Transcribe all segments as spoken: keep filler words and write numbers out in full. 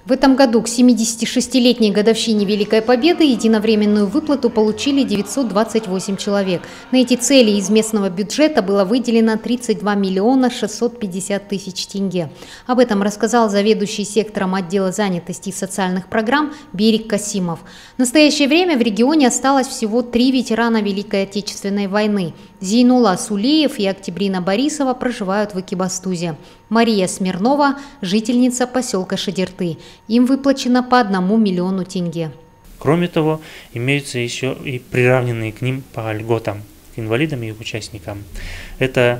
В этом году к семидесятишестилетней годовщине Великой Победы единовременную выплату получили девятьсот двадцать восемь человек. На эти цели из местного бюджета было выделено тридцать два миллиона шестьсот пятьдесят тысяч тенге. Об этом рассказал заведующий сектором отдела занятости и социальных программ Берик Касимов. В настоящее время в регионе осталось всего три ветерана Великой Отечественной войны. Зейнула Сулеев и Октябрина Борисова проживают в Экибастузе. Мария Смирнова – жительница поселка Шадирты. Им выплачено по одному миллиону тенге. Кроме того, имеются еще и приравненные к ним по льготам, к инвалидам и участникам. Это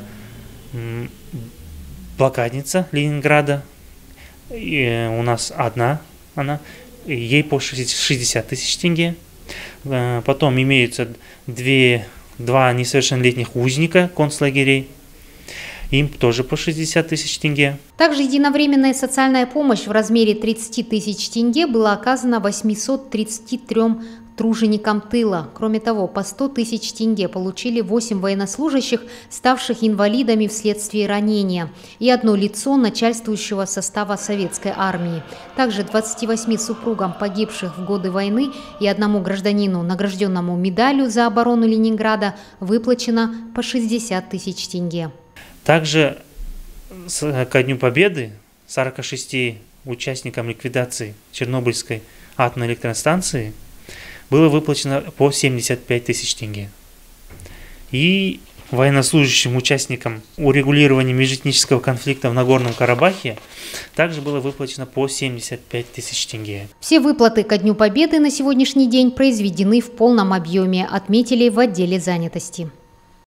блокадница Ленинграда, и у нас одна она, ей по шестьдесят тысяч тенге. Потом имеются две, два несовершеннолетних узника концлагерей. Им тоже по шестьдесят тысяч тенге. Также единовременная социальная помощь в размере тридцати тысяч тенге была оказана восьмисот тридцати трём труженикам тыла. Кроме того, по сто тысяч тенге получили восемь военнослужащих, ставших инвалидами вследствие ранения, и одно лицо начальствующего состава советской армии. Также двадцати восьми супругам погибших в годы войны и одному гражданину, награжденному медалью за оборону Ленинграда, выплачено по шестьдесят тысяч тенге. Также ко Дню Победы сорока шести участникам ликвидации Чернобыльской атомной электростанции было выплачено по семьдесят пять тысяч тенге. И военнослужащим участникам урегулирования межэтнического конфликта в Нагорном Карабахе также было выплачено по семьдесят пять тысяч тенге. Все выплаты ко Дню Победы на сегодняшний день произведены в полном объеме, отметили в отделе занятости.